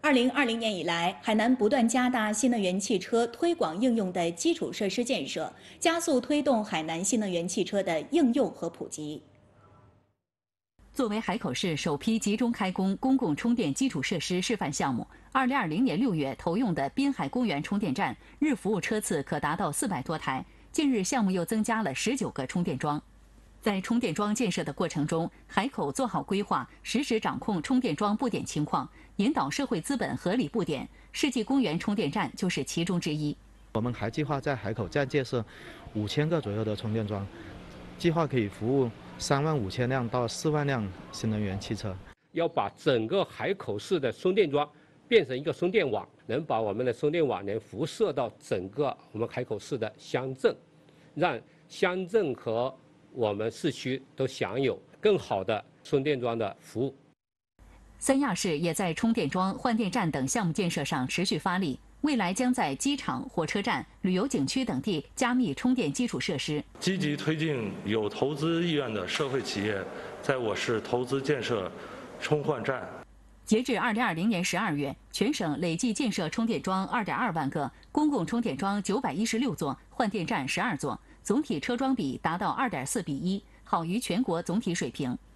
2020年以来，海南不断加大新能源汽车推广应用的基础设施建设，加速推动海南新能源汽车的应用和普及。 作为海口市首批集中开工公共充电基础设施示范项目，2020年6月投用的滨海公园充电站日服务车次可达到400多台。近日，项目又增加了19个充电桩。在充电桩建设的过程中，海口做好规划，实时掌控充电桩布点情况，引导社会资本合理布点。世纪公园充电站就是其中之一。 我们还计划在海口再建设5000个左右的充电桩，计划可以服务35000辆到4万辆新能源汽车。 要把整个海口市的充电桩变成一个充电网，能把我们的充电网能辐射到整个我们海口市的乡镇，让乡镇和我们市区都享有更好的充电桩的服务。 三亚市也在充电桩、换电站等项目建设上持续发力，未来将在机场、火车站、旅游景区等地加密充电基础设施， 积极推进有投资意愿的社会企业在我市投资建设充换站。 截至2020年12月，全省累计建设充电桩2.2万个，公共充电桩916座，换电站12座，总体车桩比达到2.4:1，好于全国总体水平。